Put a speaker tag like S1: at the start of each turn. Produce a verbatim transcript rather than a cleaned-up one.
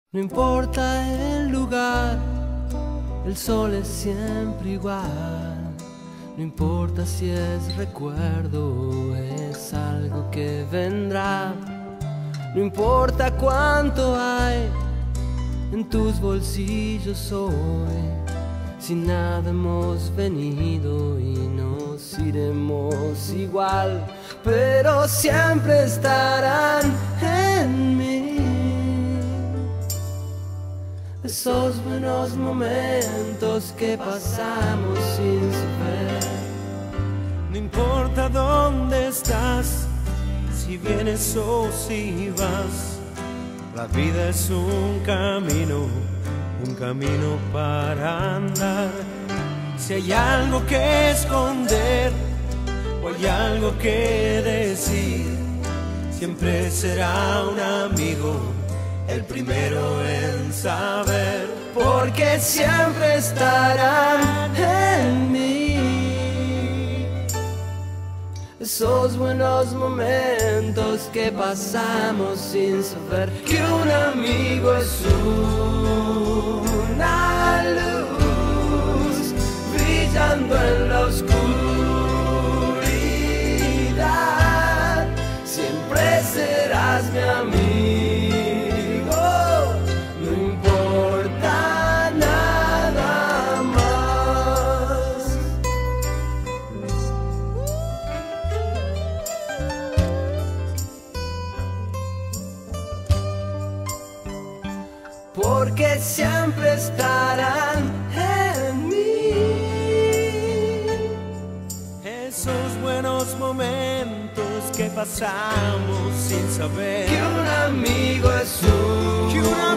S1: No importa el lugar, el sol es siempre igual. No importa si es recuerdo o es algo que vendrá. No importa cuánto hay en tus bolsillos hoy. Si nada hemos venido y nos iremos igual, pero siempre estarán en mí esos buenos momentos que pasamos sin saber.
S2: No importa dónde estás, si vienes o si vas, la vida es un camino, un camino para andar. Si hay algo que esconder o hay algo que decir, siempre será un amigo el primero en saber,
S1: porque siempre estarán en mí esos buenos momentos que pasamos sin saber que un amigo es una luz brillando en la oscuridad. Siempre serás mi amigo, no importa nada más. Porque siempre estarán en mí
S2: esos buenos momentos que pasamos sin saber
S1: que un amigo es un,
S2: que un